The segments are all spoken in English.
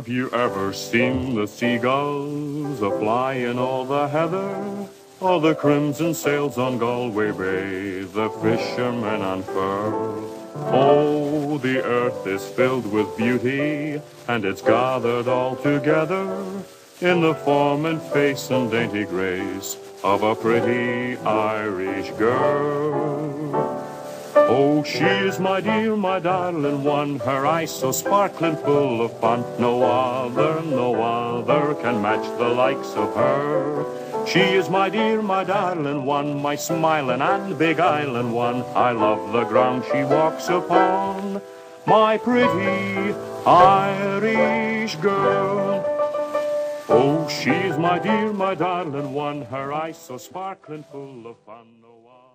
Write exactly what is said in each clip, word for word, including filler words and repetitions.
Have you ever seen the seagulls a-fly in all the heather? Or the crimson sails on Galway Bay, the fishermen unfurl? Oh, the earth is filled with beauty, and it's gathered all together in the form and face and dainty grace of a pretty Irish girl. Oh, she is my dear, my darling one, her eyes so sparkling full of fun. No other, no other can match the likes of her. She is my dear, my darling one, my smiling and big island one. I love the ground she walks upon, my pretty Irish girl. Oh, she is my dear, my darling one, her eyes so sparkling full of fun. No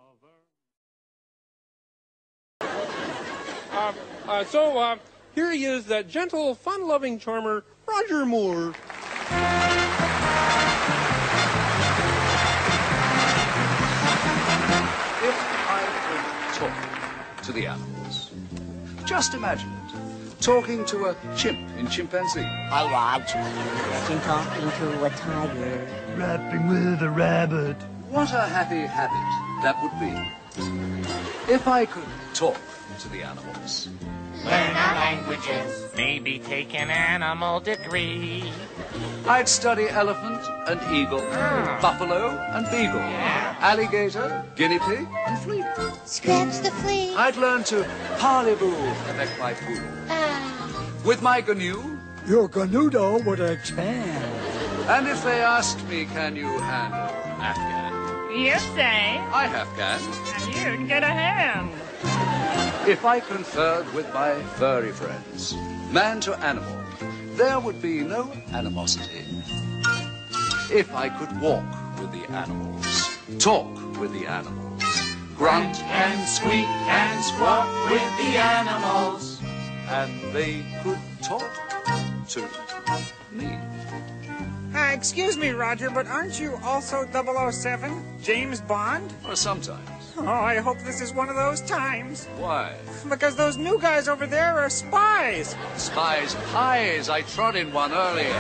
Uh, uh, so, uh, here he is, that gentle, fun-loving charmer, Roger Moore. If I could talk to the animals, just imagine it, talking to a chimp in chimpanzee. Hi, Rog. Imagine talking to a tiger. Rapping with a rabbit. What a happy habit that would be. If I could talk to the animals. Learn our languages, maybe take an animal degree. I'd study elephant and eagle, Ah. buffalo and beagle, Yeah. alligator, guinea pig and flea. Scratch the flea. I'd learn to parlez-vous avec my poodle. Ah. With my gnu, Your canoodle would expand. and if they asked me, can you handle Afghan? You say, I have can. and you'd get a hand. If I conferred with my furry friends, man to animal, there would be no animosity. If I could walk with the animals, talk with the animals, grunt and squeak and squawk with the animals, and they could talk to me. Uh, excuse me, Roger, but aren't you also double oh seven, James Bond? Or sometimes. Oh, I hope this is one of those times. Why? Because those new guys over there are spies. Spies pies. I trod in one earlier.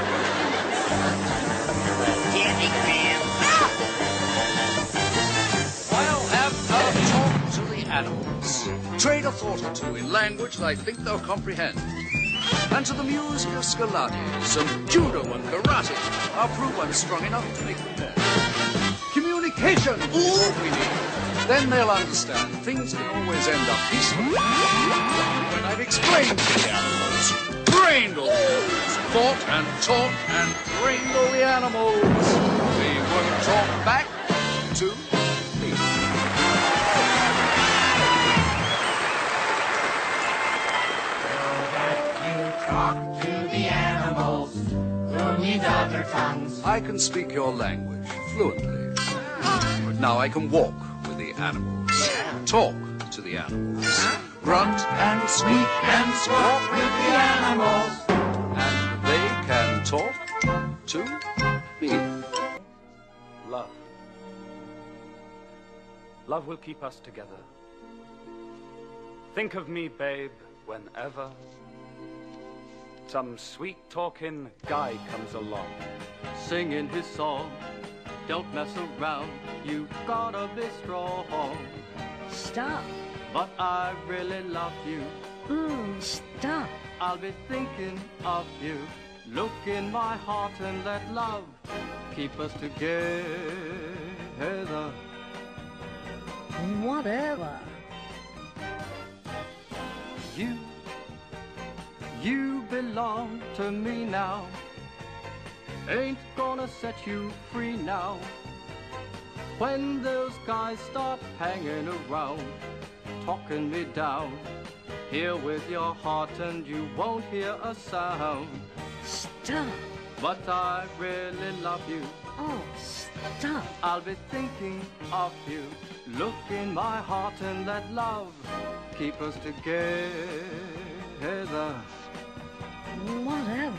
I'll have a talk to the animals. Trade a thought or two in language that I think they'll comprehend. And to the muse of Scarlatti, some judo and karate. I'll prove I'm strong enough to make them bend. Communication is what we need. Then they'll understand things can always end up peacefully. When I've explained to the animals, wrangle, thought and talk and wrangle the animals, they will talk back to me. Talk to the animals, who need other tongues. I can speak your language fluently. Now I can walk with the animals, talk to the animals, grunt and squeak and squawk with the animals, and they can talk to me. Love. Love will keep us together. Think of me, babe, whenever some sweet-talking guy comes along, singing his song. Don't mess around, you gotta be strong. Stop. But I really love you. Mm, stop. I'll be thinking of you. Look in my heart and let love keep us together. Whatever. You, you belong to me now. Ain't gonna set you free now. When those guys stop hanging around, talking me down, here with your heart and you won't hear a sound. Stop. But I really love you. Oh, stop. I'll be thinking of you. Look in my heart and let love keep us together. Whatever.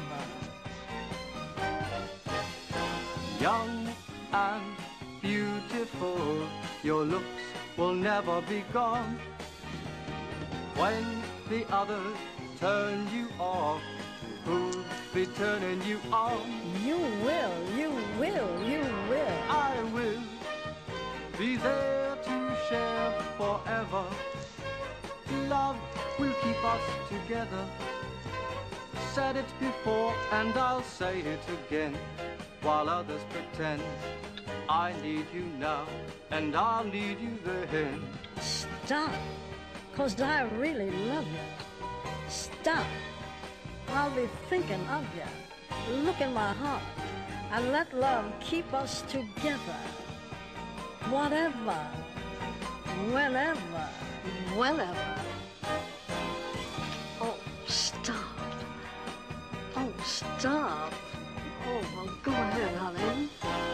Young and beautiful, your looks will never be gone. When the others turn you off, who'll be turning you on. You will, you will, you will. I will be there to share forever. Love will keep us together. Said it before and I'll say it again. While others pretend I need you now and I'll need you then. Stop, 'cause I really love you. Stop, I'll be thinking of you. Look in my heart and let love keep us together. Whatever, whenever, whenever. Oh, stop. Oh, stop. Oh, well, go ahead, honey.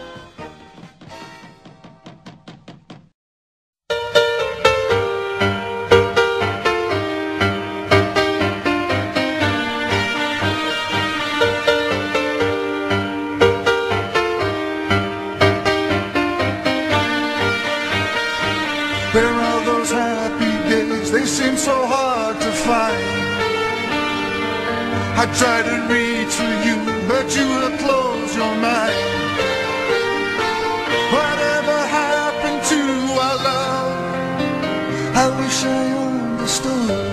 Where are those happy days? They seem so hard to find. I try to reach for you, but you have closed your mind. Whatever happened to our love? I wish I understood.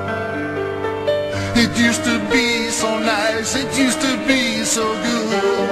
It used to be so nice, it used to be so good.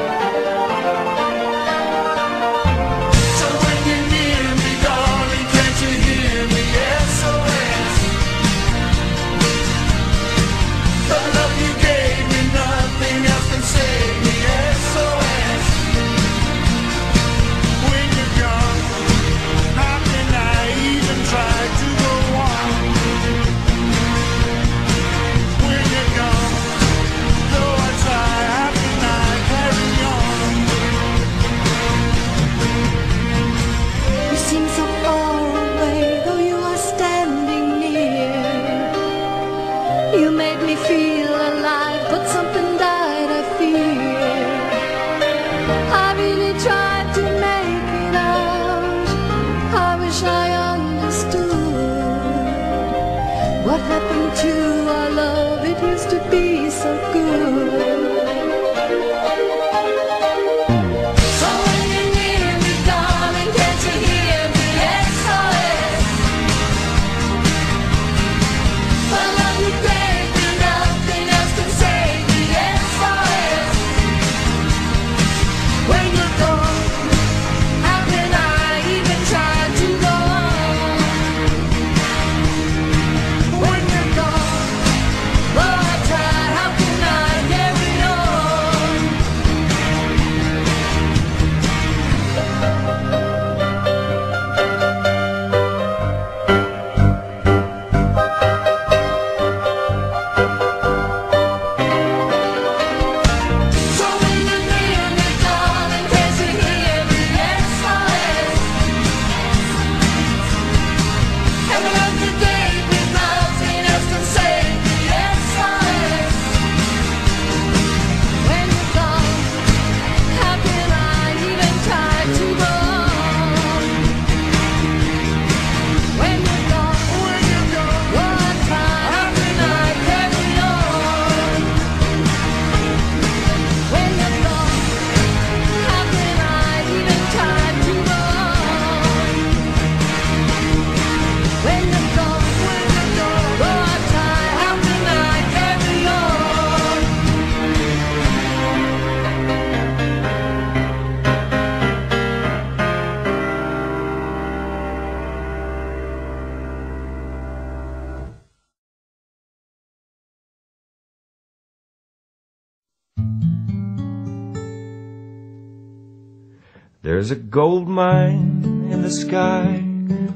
There's a gold mine in the sky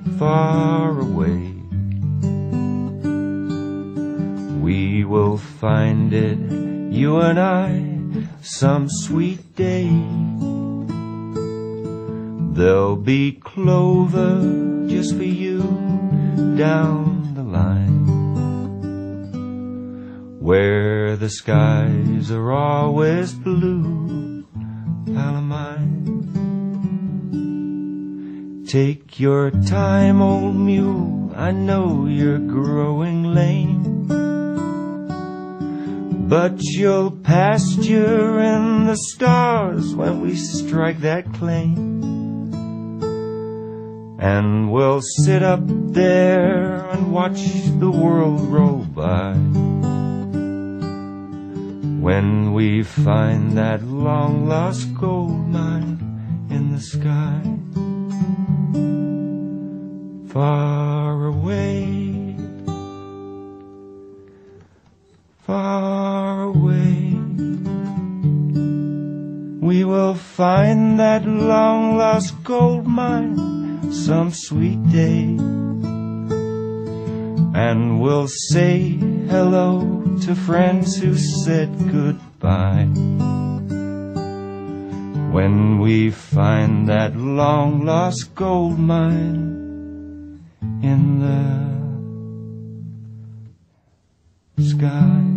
far away. We will find it, you and I, some sweet day. There'll be clover just for you down the line, where the skies are always blue, pal of mine. Take your time, old mule, I know you're growing lame. but you'll pasture in the stars when we strike that claim. And we'll sit up there and watch the world roll by. When we find that long-lost gold mine in the sky. Far away, far away, we will find that long-lost gold mine some sweet day, and we'll say hello to friends who said goodbye. When we find that long-lost gold mine in the sky.